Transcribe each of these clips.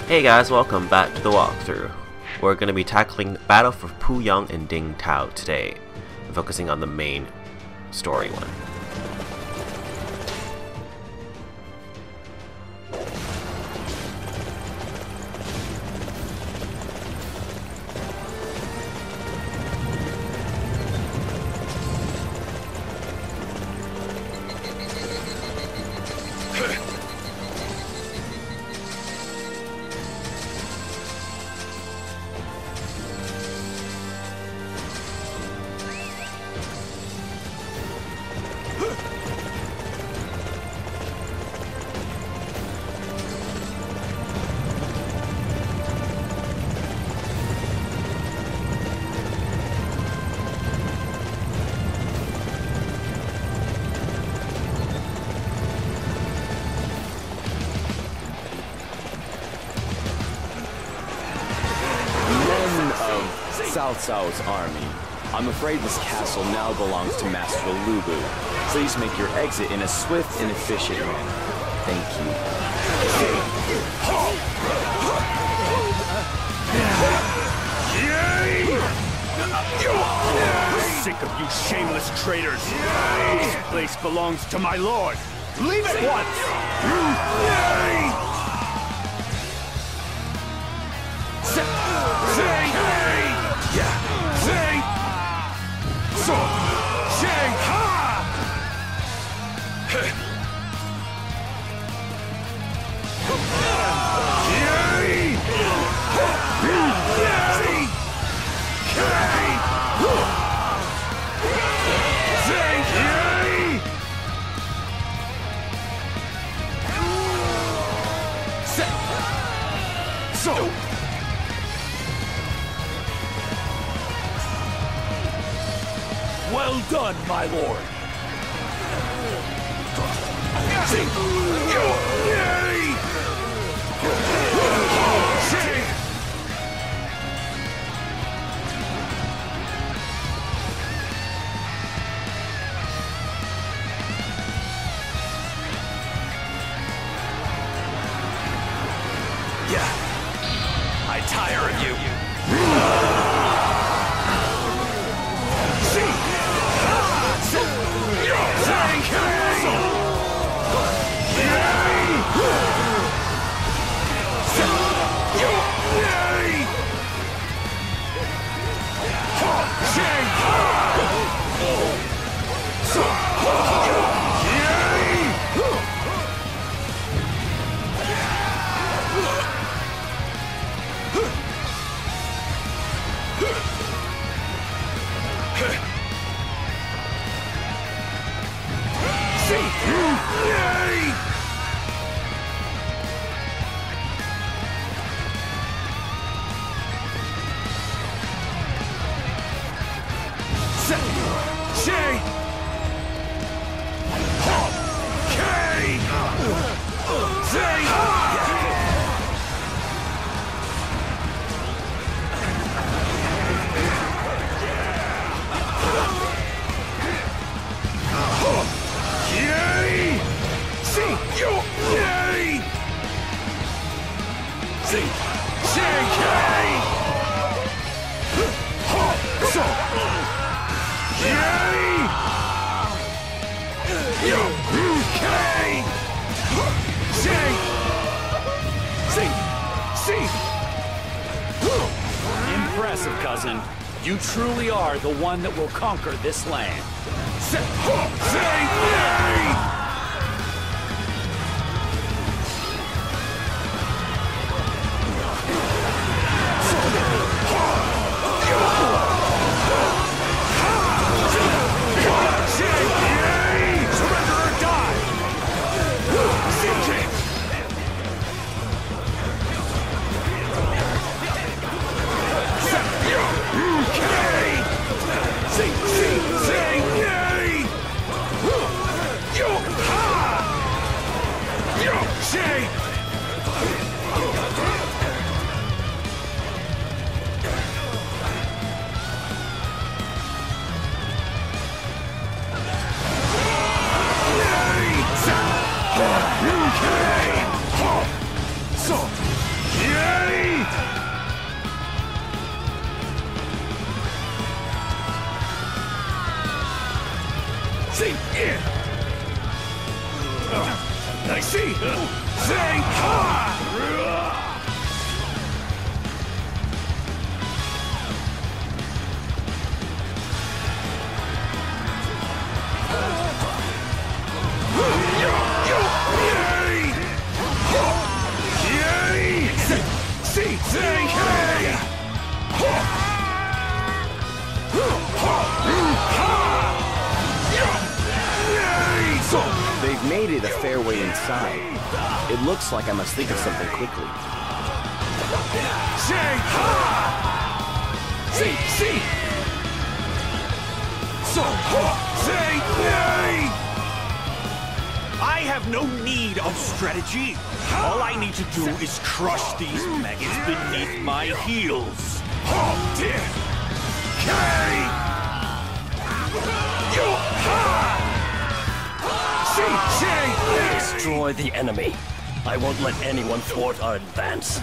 Hey guys, welcome back to the walkthrough. We're going to be tackling the Battle for Puyang and Dingtao today, focusing on the main story one. Cao Cao's army. I'm afraid this castle now belongs to Master Lubu. Please make your exit in a swift and efficient manner. Thank you. Sick of you shameless traitors. This place belongs to my lord. Leave at once! Well done, my lord. I tire of you. Impressive, cousin. You truly are the one that will conquer this land. They've made it a fair way inside. It looks like I must think of something quickly. I have no need of strategy. All I need to do is crush these maggots beneath my heels. Destroy the enemy. I won't let anyone thwart our advance.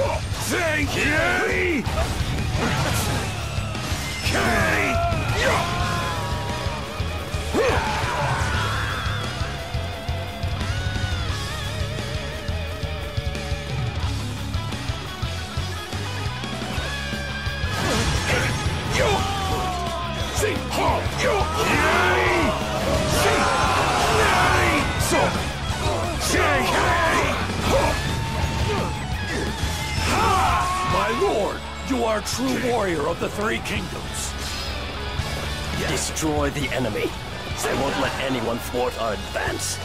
My lord, you are a true warrior of the Three Kingdoms. Destroy the enemy. I won't let anyone thwart our advance.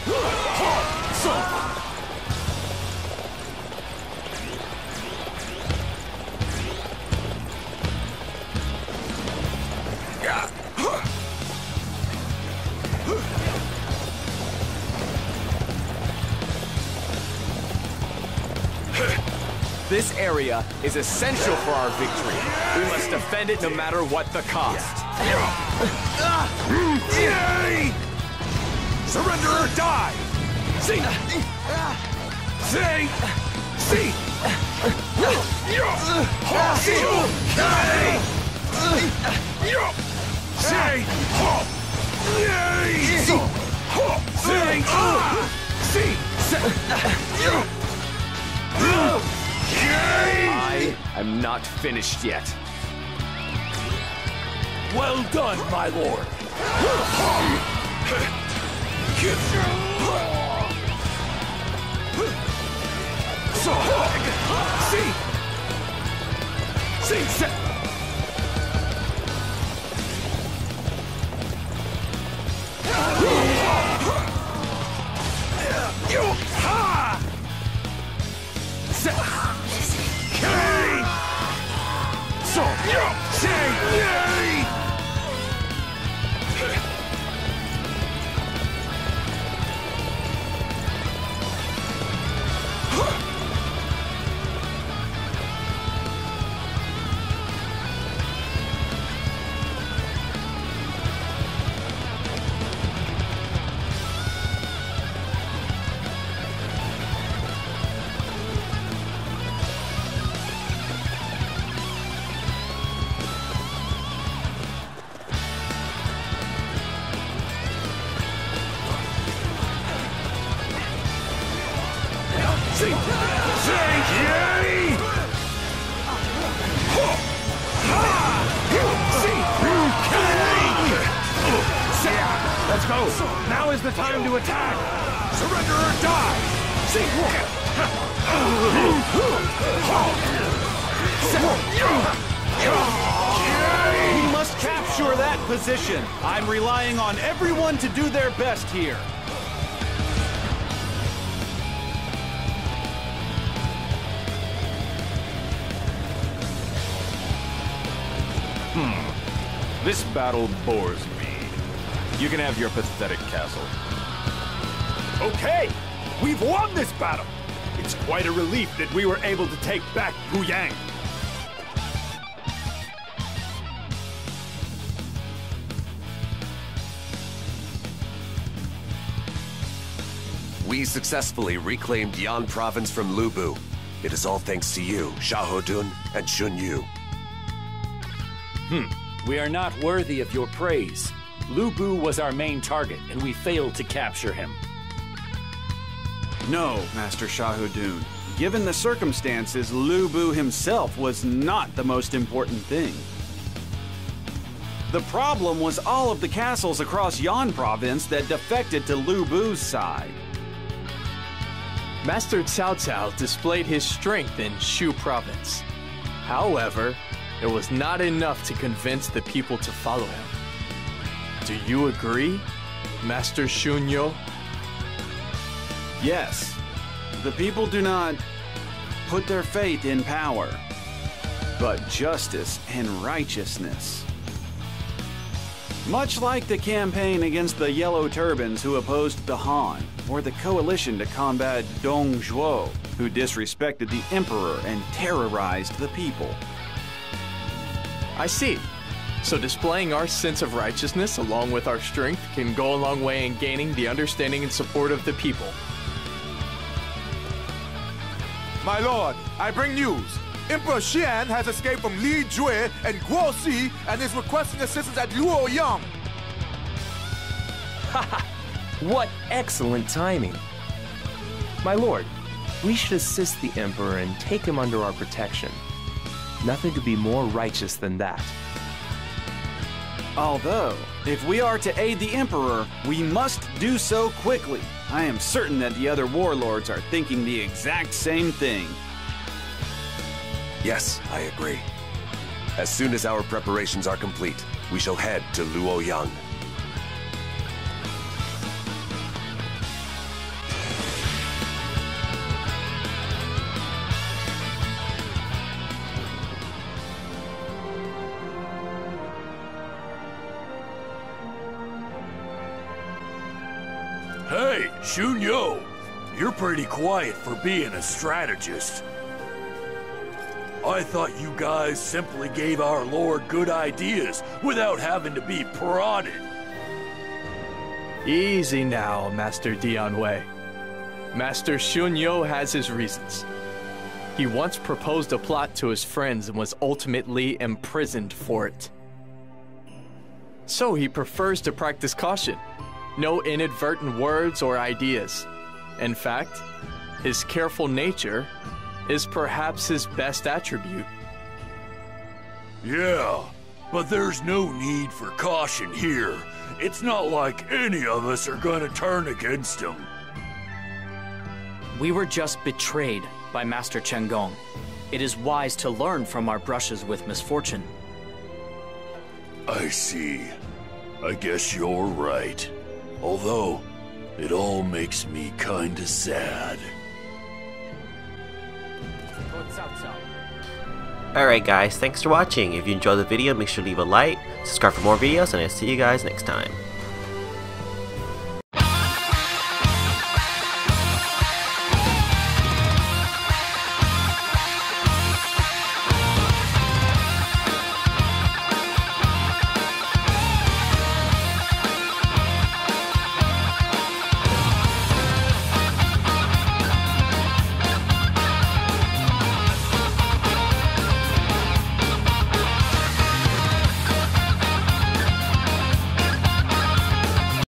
This area is essential for our victory. We must defend it no matter what the cost. Surrender or die! See! I am not finished yet. Well done, my lord. Let's go! Now is the time to attack! Surrender or die! We must capture that position! I'm relying on everyone to do their best here! This battle bores me. You can have your pathetic castle. Okay! We've won this battle! It's quite a relief that we were able to take back Puyang. We successfully reclaimed Yan province from Lubu. It is all thanks to you, Xiahou and Xun Yu. We are not worthy of your praise. Lubu was our main target, and we failed to capture him. No, Master Xiahou. Given the circumstances, Lu Bu himself was not the most important thing. The problem was all of the castles across Yan province that defected to Lu Bu's side. Master Cao Cao displayed his strength in Shu province. However, it was not enough to convince the people to follow him. Do you agree, Master Shunyo? Yes, the people do not put their faith in power, but justice and righteousness. Much like the campaign against the Yellow Turbans who opposed the Han, or the coalition to combat Dong Zhuo, who disrespected the Emperor and terrorized the people. I see. So displaying our sense of righteousness along with our strength can go a long way in gaining the understanding and support of the people. My lord, I bring news. Emperor Xian has escaped from Li Jue and Guoxi and is requesting assistance at Luoyang. Haha! What excellent timing! My lord, we should assist the Emperor and take him under our protection. Nothing could be more righteous than that. Although, if we are to aid the Emperor, we must do so quickly. I am certain that the other warlords are thinking the exact same thing. Yes, I agree. As soon as our preparations are complete, we shall head to Luoyang. Hey, Shunyo! You're pretty quiet for being a strategist. I thought you guys simply gave our lord good ideas without having to be prodded. Easy now, Master Dianwei. Master Shunyo has his reasons. He once proposed a plot to his friends and was ultimately imprisoned for it. So he prefers to practice caution. No inadvertent words or ideas. In fact, his careful nature is perhaps his best attribute. Yeah, but there's no need for caution here. It's not like any of us are gonna turn against him. We were just betrayed by Master Chen Gong. It is wise to learn from our brushes with misfortune. I see. I guess you're right. Although, it all makes me kinda sad. Alright guys, thanks for watching. If you enjoyed the video, make sure to leave a like, subscribe for more videos, and I'll see you guys next time.